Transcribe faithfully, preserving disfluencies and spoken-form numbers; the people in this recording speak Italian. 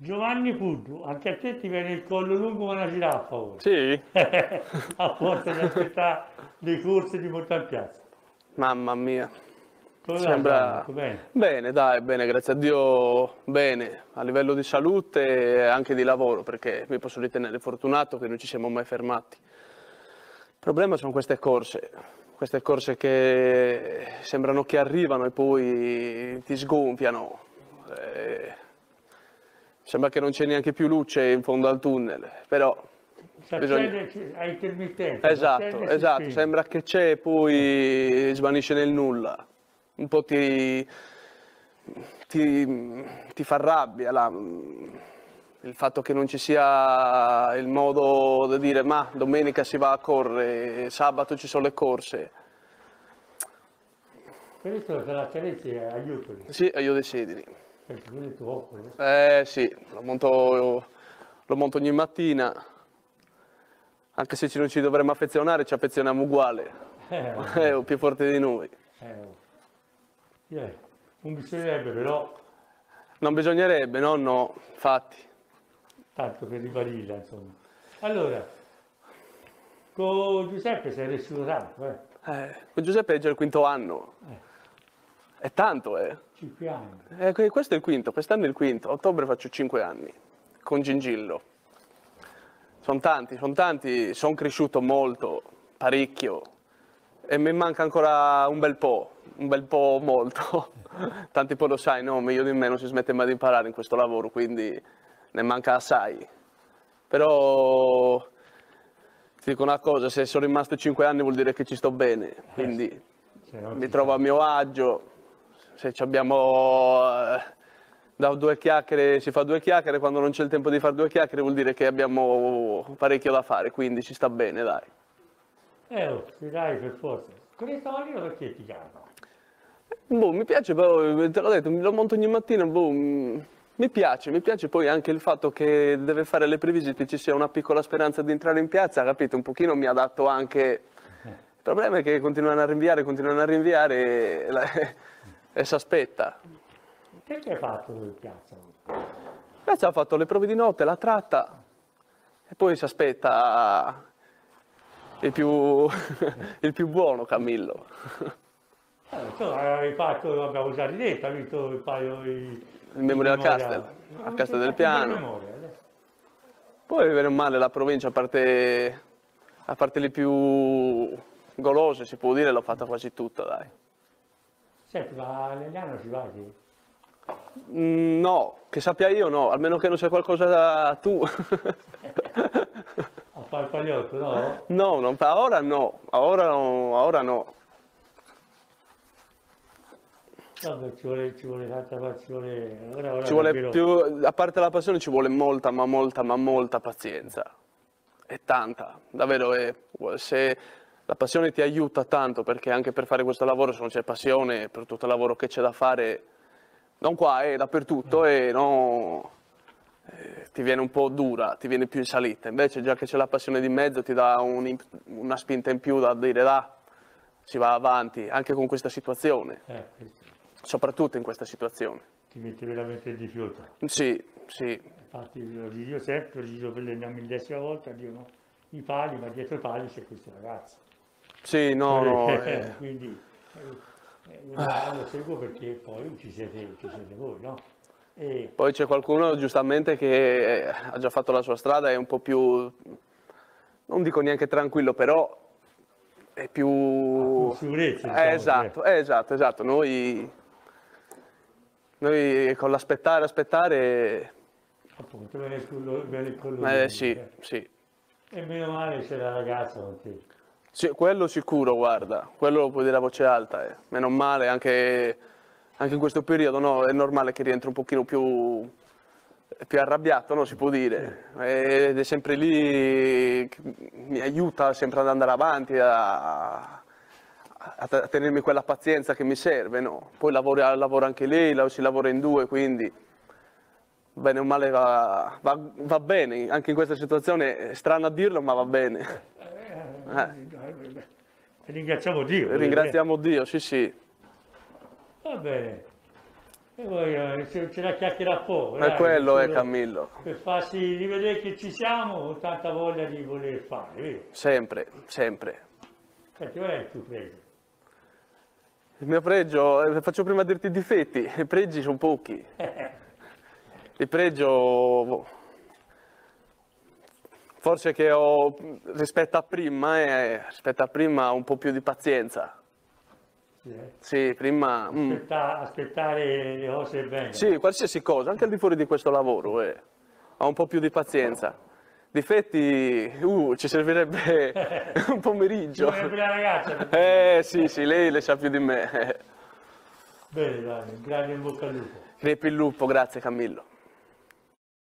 Giovanni Puddu, anche a te ti viene il collo lungo come una giraffa ora. Sì? A forza di aspettare le corse di Montapiazza. Mamma mia. Come va Giovanni? Sembra Tutto bene? bene, dai, bene, grazie a Dio, bene, a livello di salute e anche di lavoro, perché mi posso ritenere fortunato che non ci siamo mai fermati. Il problema sono queste corse, queste corse che sembrano che arrivano e poi ti sgonfiano. Eh, sembra che non c'è neanche più luce in fondo al tunnel, però Si bisogna... accende a intermittenza, si Esatto, accende e si esatto, spegne. sembra che c'è e poi svanisce nel nulla. Un po' ti, ti, ti fa rabbia la- il fatto che non ci sia il modo di dire ma domenica si va a correre, sabato ci sono le corse. Questo per la carezza aiutami, Sì, io desideri. perché quello è troppo. eh. Eh sì, lo monto, lo monto ogni mattina, anche se ci non ci dovremmo affezionare, ci affezioniamo uguale, Eh, è più forte di noi. eh, eh, non bisognerebbe però, Non bisognerebbe, no, no, infatti. tanto per ribadirla, insomma. Allora, con Giuseppe sei cresciuto tanto, eh? Eh, con Giuseppe è già il quinto anno, è tanto, eh. Cinque anni. Eh, que- questo è il quinto, quest'anno è il quinto, a ottobre faccio cinque anni, con Gingillo. Sono tanti, sono tanti, sono cresciuto molto, parecchio, e mi manca ancora un bel po', un bel po' molto. Tanti poi lo sai, no? Meglio di me non si smette mai di imparare in questo lavoro, quindi ne manca assai. Però ti dico una cosa, se sono rimasto cinque anni vuol dire che ci sto bene, quindi Se no mi ci trovo a mio agio. Se ci abbiamo eh, da due chiacchiere, si fa due chiacchiere, quando non c'è il tempo di fare due chiacchiere vuol dire che abbiamo parecchio da fare, quindi ci sta bene, dai. Eh, oh, sì, dai, per forza. Con il cavallo perché ti chiama? Boh, mi piace però, te l'ho detto, lo monto ogni mattina, boh, mm, mi piace, mi piace poi anche il fatto che deve fare le previsite, ci sia una piccola speranza di entrare in piazza, capito? Un pochino mi adatto anche... Il problema è che continuano a rinviare, continuano a rinviare e, la- e si aspetta. Che hai fatto in piazza? Piazza ha fatto le prove di notte, la tratta e poi si aspetta il più, il più buono Camillo. Eh, insomma, hai fatto, abbiamo già detto, hai visto il paio di... Il Memorial memoria. Castle, a Non Castel c'è del fatto bene Piano. memoria, eh. Poi bene o male la provincia, a parte, a parte le più golose, si può dire, l'ho fatta quasi tutta, dai. Senti, ma a Legnano ci vai? Sì? Mm, no, che sappia io no, almeno che non sia qualcosa da tu. A fare il pagliotto, no? No, non fa, ora no, ora no, ora no. Vabbè, ci vuole, ci vuole tanta passione. Ora, ora Ci vuole davvero- più, a parte la passione ci vuole molta, ma molta, ma molta pazienza. È tanta, davvero è, se la passione ti aiuta tanto, perché anche per fare questo lavoro, se non c'è passione, per tutto il lavoro che c'è da fare, non qua, è dappertutto, e no, eh, ti viene un po' dura, ti viene più in salita. Invece già che c'è la passione di mezzo ti dà un- una spinta in più da dire là, si va avanti, anche con questa situazione, Eh, questo soprattutto in questa situazione. ti mette veramente in difficoltà. Sì, sì. Infatti lo dico sempre, lo dico per la millesima volta, dicono i pali, ma dietro i pali c'è questo ragazzo. Sì, no, no, eh, Quindi eh, eh, io lo seguo perché poi ci siete, ci siete voi, no? E poi c'è qualcuno giustamente che eh, ha già fatto la sua strada, è un po' più, non dico neanche tranquillo, però è più... con sicurezza, Eh, diciamo, esatto, eh, esatto, esatto, noi, noi con l'aspettare, aspettare, appunto, viene il collo, viene il collo eh, lungo, sì, eh. sì. E meno male c'è la ragazza con te. Sì, quello sicuro, guarda, quello lo puoi dire a voce alta, eh. Meno male, anche, anche in questo periodo, no, è normale che rientri un pochino più, più arrabbiato, no, si può dire, ed è sempre lì, che mi aiuta sempre ad andare avanti, a, a- a tenermi quella pazienza che mi serve, no? Poi lavora, lavora anche lei, la- si lavora in due, quindi bene o male va, va- va bene, anche in questa situazione è strano a dirlo, ma va bene. Eh, ringraziamo Dio. voglio dire. Ringraziamo Dio, sì sì. Va bene. E poi eh, ce ce la chiacchiera poco. E dai, quello è solo Camillo. Per farsi rivedere che ci siamo, ho tanta voglia di voler fare, vero? Sempre, sempre. Senti, qual è il tuo pregio? Il mio pregio, eh, faccio prima dirti i difetti, i pregi sono pochi. Il pregio, forse che ho, rispetto a prima, eh, rispetto a prima un po' più di pazienza. Sì, eh. Sì, prima... mm. Aspetta- aspettare le cose bene. Sì, qualsiasi cosa, anche al di fuori di questo lavoro, eh, ho un po' più di pazienza. Difetti, uh, ci servirebbe un pomeriggio. Ci vorrebbe la ragazza. Eh sì, sì, lei le sa più di me. Bene, dai, grande in bocca al lupo. Crepi il lupo, grazie Camillo.